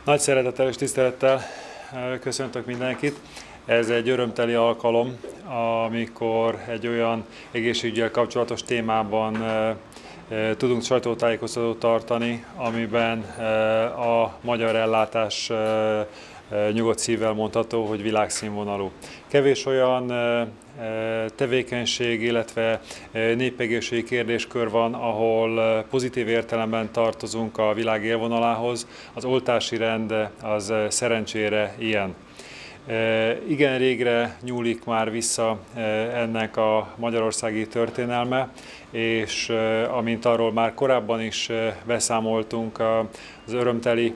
Nagy szeretettel és tisztelettel köszöntök mindenkit. Ez egy örömteli alkalom, amikor egy olyan egészségüggyel kapcsolatos témában tudunk sajtótájékoztatót tartani, amiben a magyar ellátás nyugodt szívvel mondható, hogy világszínvonalú. Kevés olyan tevékenység, illetve népegészségügyi kérdéskör van, ahol pozitív értelemben tartozunk a világ élvonalához. Az oltási rend az szerencsére ilyen. Igen régre nyúlik már vissza ennek a magyarországi történelme, és amint arról már korábban is beszámoltunk, az örömteli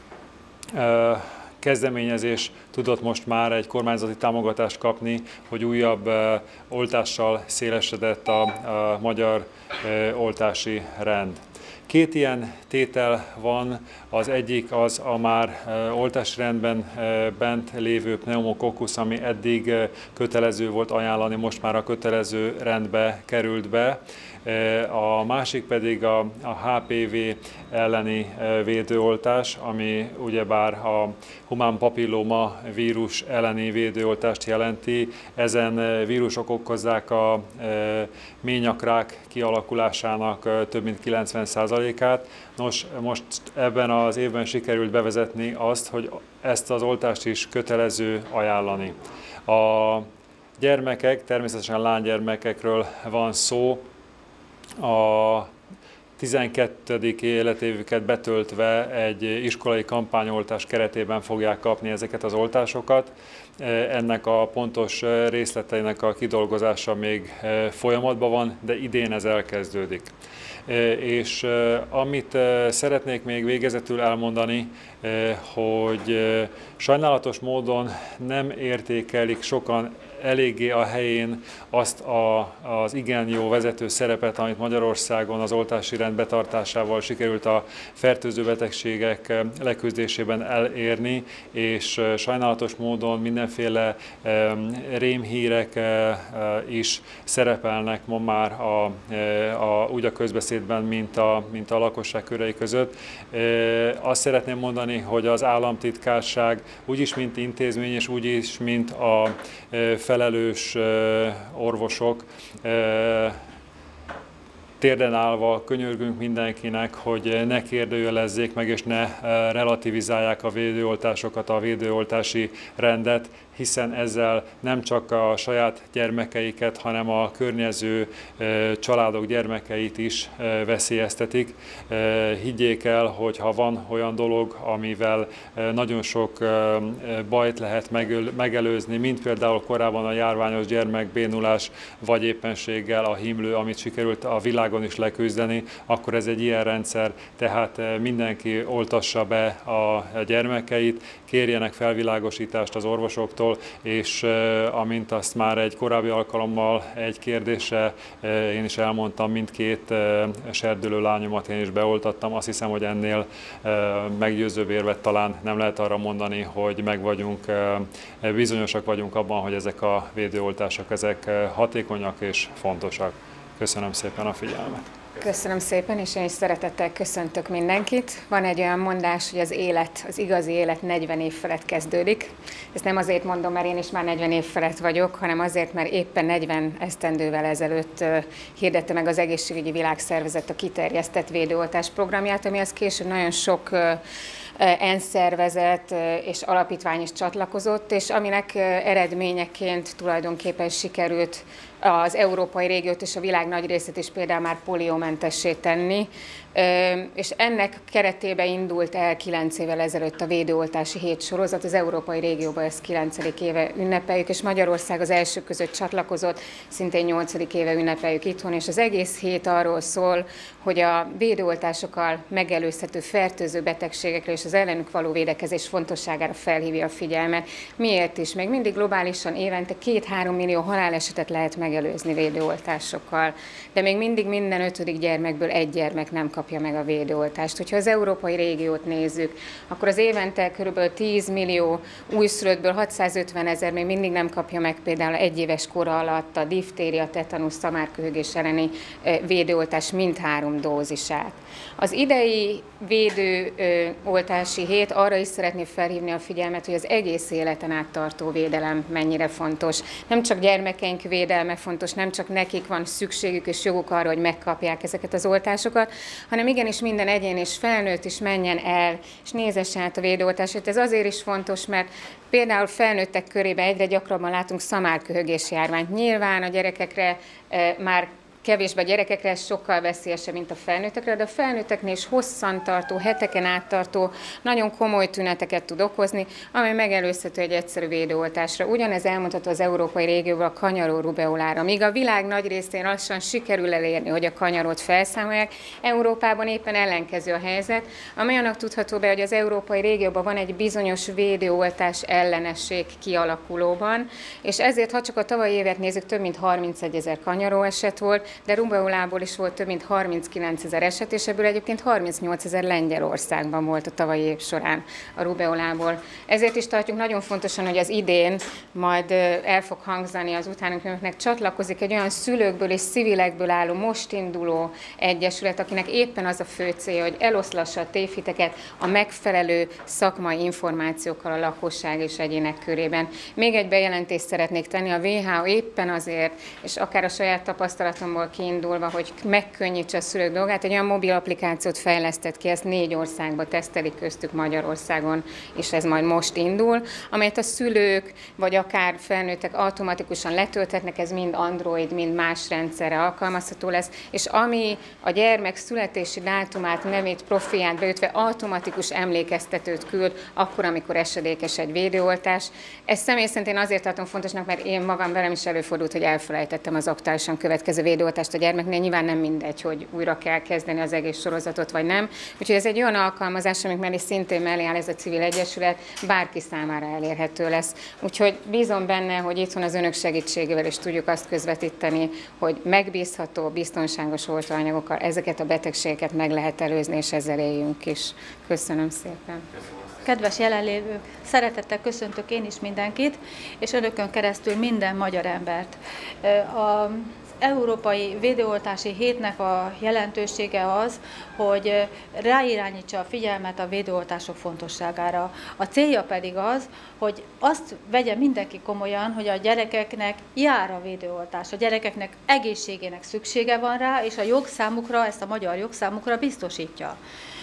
kezdeményezés tudott most már egy kormányzati támogatást kapni, hogy újabb oltással szélesedett a magyar oltási rend. Két ilyen tétel van, az egyik az a már oltási rendben bent lévő pneumokokkusz, ami eddig kötelező volt ajánlani, most már a kötelező rendbe került be. A másik pedig a HPV elleni védőoltás, ami ugyebár a humán papilloma vírus elleni védőoltást jelenti. Ezen vírusok okozzák a ményakrák kialakulásának több mint 90%-át. Nos, most ebben az évben sikerült bevezetni azt, hogy ezt az oltást is kötelező ajánlani. A gyermekek, természetesen lánygyermekekről van szó, a 12. életévüket betöltve egy iskolai kampányoltás keretében fogják kapni ezeket az oltásokat. Ennek a pontos részleteinek a kidolgozása még folyamatban van, de idén ez elkezdődik. És amit szeretnék még végezetül elmondani, hogy sajnálatos módon nem értékelik sokan eléggé a helyén azt az igen jó vezető szerepet, amit Magyarországon az oltási rend betartásával sikerült a fertőző betegségek leküzdésében elérni, és sajnálatos módon mindenféle rémhírek is szerepelnek ma már úgy a közbeszédben, mint a lakosság körei között. Azt szeretném mondani, hogy az államtitkárság úgyis, mint intézmény, és úgyis, mint a felelős orvosok, térden állva könyörgünk mindenkinek, hogy ne kérdőjelezzék meg és ne relativizálják a védőoltásokat, a védőoltási rendet, hiszen ezzel nem csak a saját gyermekeiket, hanem a környező családok gyermekeit is veszélyeztetik. Higgyék el, hogy ha van olyan dolog, amivel nagyon sok bajt lehet megelőzni, mint például korábban a járványos gyermekbénulás, vagy éppenséggel a himlő, amit sikerült a világon is leküzdeni, akkor ez egy ilyen rendszer, tehát mindenki oltassa be a gyermekeit, kérjenek felvilágosítást az orvosoktól, és amint azt már egy korábbi alkalommal egy kérdésre én is elmondtam, mindkét serdülő lányomat én is beoltattam. Azt hiszem, hogy ennél meggyőzőbb érvet talán nem lehet arra mondani, hogy bizonyosak vagyunk abban, hogy ezek a védőoltások ezek hatékonyak és fontosak. Köszönöm szépen a figyelmet! Köszönöm szépen, és én is szeretettel köszöntök mindenkit. Van egy olyan mondás, hogy az élet, az igazi élet 40 év felett kezdődik. Ezt nem azért mondom, mert én is már 40 év felett vagyok, hanem azért, mert éppen 40 esztendővel ezelőtt hirdette meg az Egészségügyi Világszervezet a kiterjesztett védőoltás programját, amihez később nagyon sok ENSZ szervezet és alapítvány is csatlakozott, és aminek eredményeként tulajdonképpen sikerült az európai régiót és a világ nagy részét is például már poliómentessé tenni, és ennek keretében indult el 9 évvel ezelőtt a védőoltási hét sorozat, az európai régióban ezt 9. éve ünnepeljük, és Magyarország az első között csatlakozott, szintén 8. éve ünnepeljük itthon, és az egész hét arról szól, hogy a védőoltásokkal megelőzhető fertőző betegségekre és az ellenük való védekezés fontosságára felhívja a figyelmet. Miért is? Még mindig globálisan évente 2-3 millió halálesetet lehet megelőzni védőoltásokkal. De még mindig minden 5. gyermekből 1 gyermek nem kapja meg a védőoltást. Hogyha az európai régiót nézzük, akkor az évente kb. 10 millió újszülöttből 650 000 még mindig nem kapja meg például 1 éves kora alatt a diftéria, tetanusz, szamárköhögés elleni védőoltás mindhárom dózisát. Az idei védőoltási hét arra is szeretné felhívni a figyelmet, hogy az egész életen át tartó védelem mennyire fontos. Nem csak gyermekeink védelme fontos, nem csak nekik van szükségük és joguk arra, hogy megkapják ezeket az oltásokat, hanem igenis minden egyén és felnőtt is menjen el, és nézesse át a védőoltását. Ez azért is fontos, mert például felnőttek körében egyre gyakrabban látunk szamárköhögés járványt. Nyilván a gyerekekre már kevésbé a gyerekekre ez sokkal veszélyesebb, mint a felnőttekre, de a felnőtteknél is hosszantartó, heteken áttartó, nagyon komoly tüneteket tud okozni, amely megelőzhető egy egyszerű védőoltásra. Ugyanez elmondható az európai régióban a kanyaró rubeolára. Míg a világ nagy részén lassan sikerül elérni, hogy a kanyarót felszámolják, Európában éppen ellenkező a helyzet, amely annak tudható be, hogy az európai régióban van egy bizonyos védőoltás ellenesség kialakulóban, és ezért, ha csak a tavalyi évet nézzük, több mint 31 000 kanyaró eset volt, de rubeolából is volt több mint 39 000 eset, és ebből egyébként 38 000 Lengyelországban volt a tavalyi év során a rubeolából. Ezért is tartjuk nagyon fontosan, hogy az idén majd el fog hangzani az utánuknak, csatlakozik egy olyan szülőkből és civilekből álló, most induló egyesület, akinek éppen az a fő célja, hogy eloszlassa a tévhiteket a megfelelő szakmai információkkal a lakosság és egyének körében. Még egy bejelentést szeretnék tenni, a WHO éppen azért, és akár a saját tapasztalatomból kiindulva, hogy megkönnyítse a szülők dolgát, egy olyan mobil applikációt fejlesztett ki, ezt 4 országban tesztelik, köztük Magyarországon, és ez majd most indul, amelyet a szülők, vagy akár felnőttek automatikusan letölthetnek, ez mind Android, mind más rendszerre alkalmazható lesz, és ami a gyermek születési dátumát, nevét, profilját beütve automatikus emlékeztetőt küld, akkor, amikor esedékes egy védőoltás. Ezt személy szerint én azért tartom fontosnak, mert én magam velem is előfordult, hogy elfelejtettem az aktuálisan következő védőoltást a gyermeknél, nyilván nem mindegy, hogy újra kell kezdeni az egész sorozatot, vagy nem. Úgyhogy ez egy olyan alkalmazás, amik mellé szintén mellé áll ez a civil egyesület, bárki számára elérhető lesz. Úgyhogy bízom benne, hogy itthon az önök segítségével is tudjuk azt közvetíteni, hogy megbízható, biztonságos oltóanyagokkal ezeket a betegségeket meg lehet előzni, és ezzel éljünk is. Köszönöm szépen. Kedves jelenlévők, szeretettel köszöntök én is mindenkit, és önökön keresztül minden magyar embert. Az Európai Védőoltási Hétnek a jelentősége az, hogy ráirányítsa a figyelmet a védőoltások fontosságára. A célja pedig az, hogy azt vegye mindenki komolyan, hogy a gyerekeknek jár a védőoltás, a gyerekeknek egészségének szüksége van rá, és a jogszámukra, ezt a magyar jogszámukra biztosítja.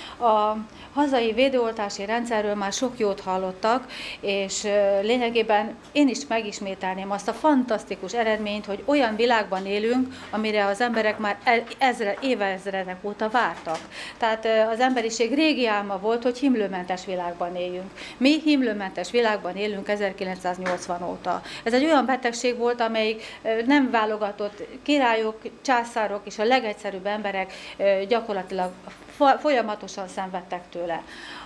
A hazai védőoltási rendszerről már sok jót hallottak, és lényegében én is megismételném azt a fantasztikus eredményt, hogy olyan világban élünk, amire az emberek már évezredek óta vártak. Tehát az emberiség régi álma volt, hogy himlőmentes világban éljünk. Mi himlőmentes világban élünk 1980 óta. Ez egy olyan betegség volt, amelyik nem válogatott, királyok, császárok és a legegyszerűbb emberek gyakorlatilag folyamatosan szenvedtek tőle.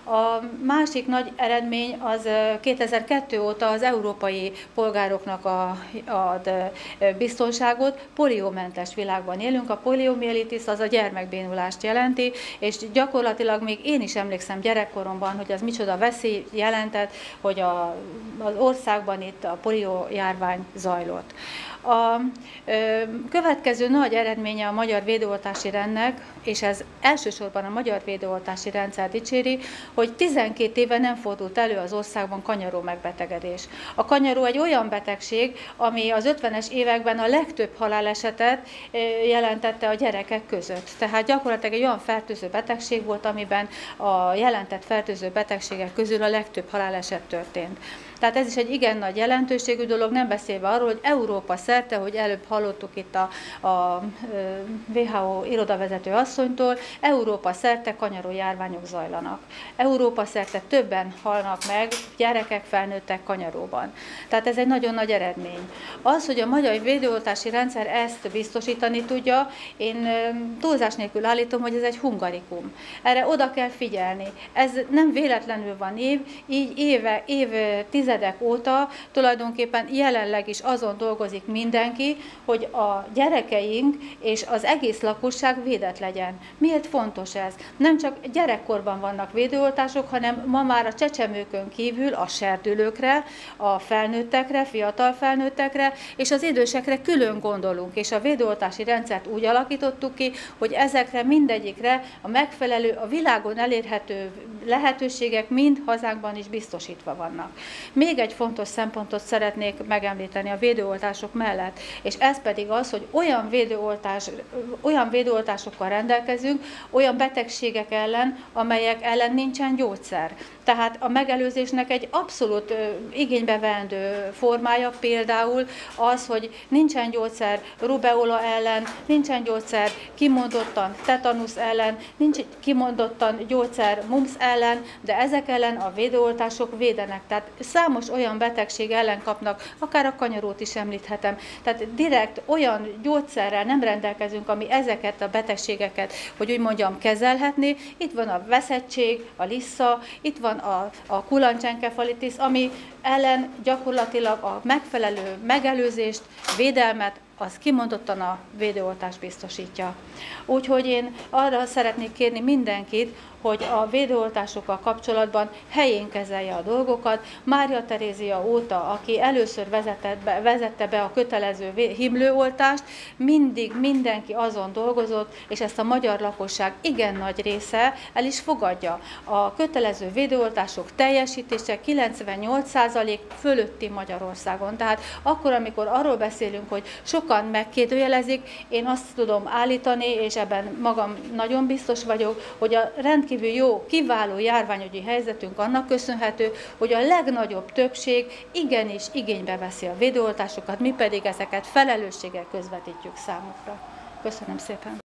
A másik nagy eredmény az 2002 óta az európai polgároknak ad biztonságot, poliómentes világban élünk. A poliomielitis az a gyermekbénulást jelenti, és gyakorlatilag még én is emlékszem gyerekkoromban, hogy az micsoda veszély jelentett, hogy az országban itt a polió járvány zajlott. A következő nagy eredménye a magyar védőoltási rendnek, és ez elsősorban a magyar védőoltási rendszer dicséri, hogy 12 éve nem fordult elő az országban kanyaró megbetegedés. A kanyaró egy olyan betegség, ami az 50-es években a legtöbb halálesetet jelentette a gyerekek között. Tehát gyakorlatilag egy olyan fertőző betegség volt, amiben a jelentett fertőző betegségek közül a legtöbb haláleset történt. Tehát ez is egy igen nagy jelentőségű dolog, nem beszélve arról, hogy Európa szerte, hogy előbb hallottuk itt a WHO irodavezető asszonytól, Európa szerte kanyaró járványok zajlanak. Európa szerte többen halnak meg, gyerekek, felnőttek kanyaróban. Tehát ez egy nagyon nagy eredmény. Az, hogy a magyar védőoltási rendszer ezt biztosítani tudja, én túlzás nélkül állítom, hogy ez egy hungarikum. Erre oda kell figyelni. Ez nem véletlenül van így évtizedek óta tulajdonképpen jelenleg is azon dolgozik mindenki, hogy a gyerekeink és az egész lakosság védett legyen. Miért fontos ez? Nem csak gyerekkorban vannak védőoltások, hanem ma már a csecsemőkön kívül a serdülőkre, a felnőttekre, fiatal felnőttekre és az idősekre külön gondolunk, és a védőoltási rendszert úgy alakítottuk ki, hogy ezekre mindegyikre a megfelelő, a világon elérhető lehetőségek mind hazánkban is biztosítva vannak. Még egy fontos szempontot szeretnék megemlíteni a védőoltások mellett, és ez pedig az, hogy olyan védőoltásokkal rendelkezünk, olyan betegségek ellen, amelyek ellen nincsen gyógyszer. Tehát a megelőzésnek egy abszolút igénybe veendő formája például az, hogy nincsen gyógyszer rubeola ellen, nincsen gyógyszer kimondottan tetanusz ellen, nincs kimondottan gyógyszer mumps ellen, de ezek ellen a védőoltások védenek. Tehát számos olyan betegség ellen kapnak, akár a kanyarót is említhetem. Tehát direkt olyan gyógyszerrel nem rendelkezünk, ami ezeket a betegségeket, hogy úgy mondjam, kezelhetné. Itt van a veszettség, a lissza, itt van a kulancsenkefalitis, ami ellen gyakorlatilag a megfelelő megelőzést, védelmet, az kimondottan a védőoltás biztosítja. Úgyhogy én arra szeretnék kérni mindenkit, hogy a védőoltásokkal kapcsolatban helyén kezelje a dolgokat. Mária Terézia óta, aki először vezette be a kötelező himlőoltást, mindig mindenki azon dolgozott, és ezt a magyar lakosság igen nagy része el is fogadja. A kötelező védőoltások teljesítése 98% fölötti Magyarországon. Tehát akkor, amikor arról beszélünk, hogy sokan megkérdőjelezik, én azt tudom állítani, és ebben magam nagyon biztos vagyok, hogy a rendkívül jó, kiváló járványügyi helyzetünk annak köszönhető, hogy a legnagyobb többség igenis igénybe veszi a védőoltásokat, mi pedig ezeket felelősséggel közvetítjük számukra. Köszönöm szépen!